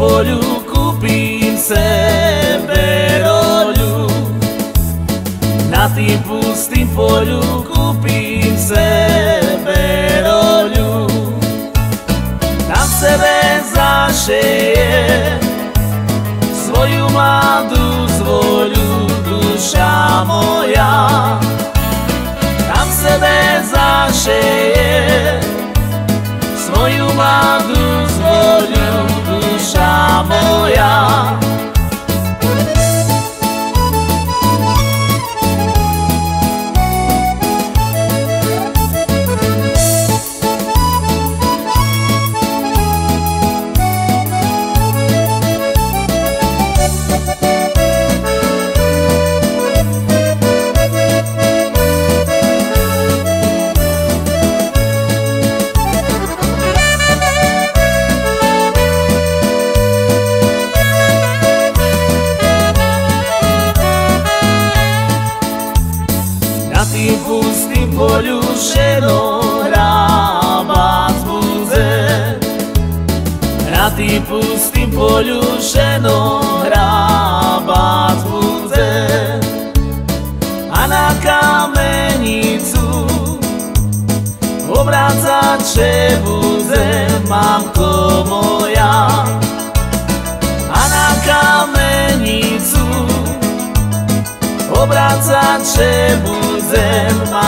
polju kúpim sebe roľu. Na tým pustým polju kúpim sebe roľu. Tam sebe zašeje svoju mladú zvoľu duša moja. Tam sebe zašeje svoju mladú zvoľu duša moja. Tým pustým poľu šeno hrábať bude. Na tým pustým poľu šeno hrábať bude. A na kamenicu obrácať bude, mamko moja. A na kamenicu obrácať bude,